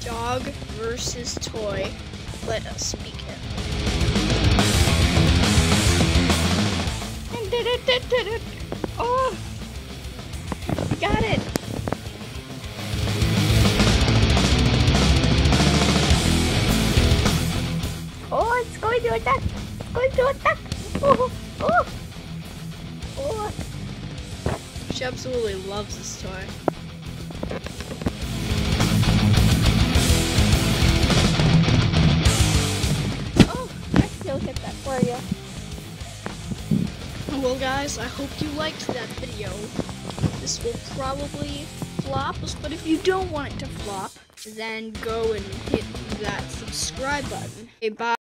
Dog versus toy. Let us begin. Oh, got it. Oh, it's going to attack. It's going to attack. Oh, oh, oh. She absolutely loves this toy. Oh, I still get that for you. Well guys, I hope you liked that video. This will probably flop, but if you don't want it to flop, then go and hit that subscribe button. Okay, bye.